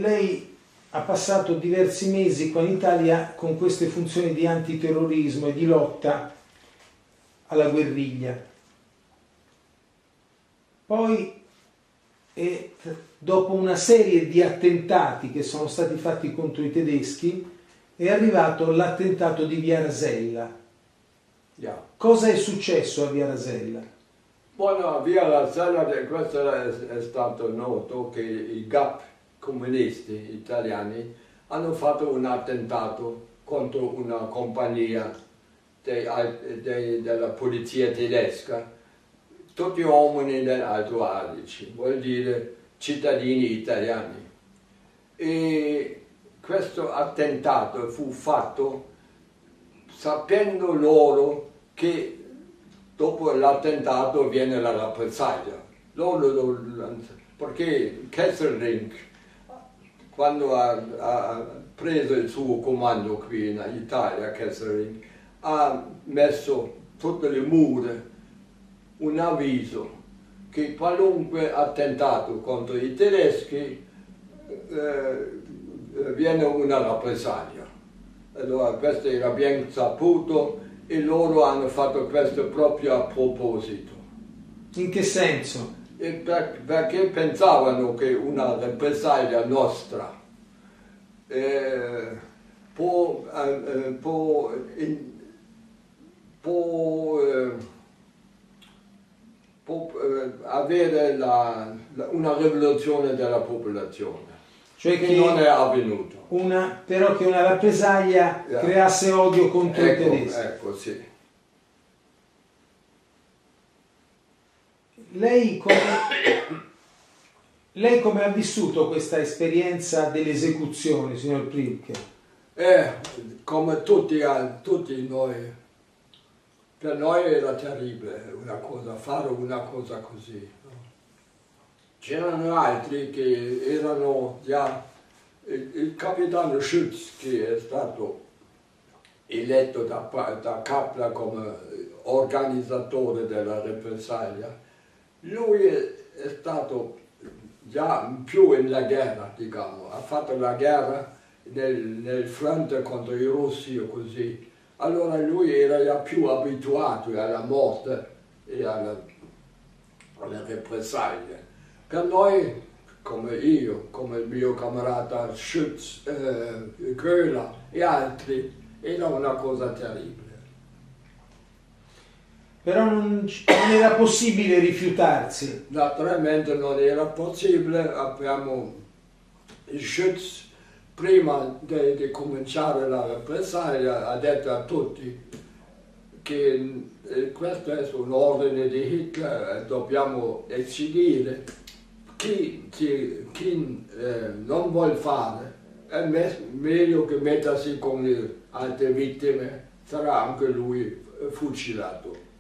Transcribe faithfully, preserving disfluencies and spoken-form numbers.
lei ha passato diversi mesi qua in Italia con queste funzioni di antiterrorismo e di lotta alla guerriglia. Poi, e, dopo una serie di attentati che sono stati fatti contro i tedeschi, è arrivato l'attentato di Via Rasella. Yeah. Cosa è successo a Via Rasella? Bueno, a Via Rasella, questo è, è stato noto che i G A P comunisti italiani hanno fatto un attentato contro una compagnia de, de, della polizia tedesca, tutti uomini dell'Alto Adige, vuol dire cittadini italiani. E questo attentato fu fatto sapendo loro che dopo l'attentato viene la rappresaglia. Loro, perché Kesselring, quando ha, ha preso il suo comando qui in Italia, Kesselring, ha messo sotto le mura un avviso che qualunque attentato contro i tedeschi eh, viene una rappresaglia. Allora questo era ben saputo e loro hanno fatto questo proprio a proposito. In che senso? E per, perché pensavano che una rappresaglia nostra eh, può, eh, può, in, può, eh, può eh, avere la, la, una rivoluzione della popolazione. Cioè che, che non è avvenuto. Una, però che una rappresaglia yeah. creasse odio contro ecco, i tedeschi. Ecco, sì. Lei come, lei come ha vissuto questa esperienza dell'esecuzione, signor Priebke? Eh, come tutti, tutti noi. Per noi era terribile una cosa, fare una cosa così. C'erano altri che erano già, il, il capitano Schütz, che è stato eletto da, da Kappler come organizzatore della rappresaglia, lui è, è stato già più nella guerra, diciamo, ha fatto la guerra nel, nel fronte contro i russi e così. Allora lui era già più abituato alla morte e alla, alle rappresaglie. Per noi, come io, come il mio camarada Schütz, eh, Köhler e altri, era una cosa terribile. Però non, non era possibile rifiutarsi. Naturalmente non era possibile, abbiamo il Schütz, prima di, di cominciare la rappresaglia, ha detto a tutti che eh, questo è un ordine di Hitler e dobbiamo decidere chi, chi, chi eh, non vuole fare, è me, meglio che mettersi con le altre vittime, sarà anche lui fucilato.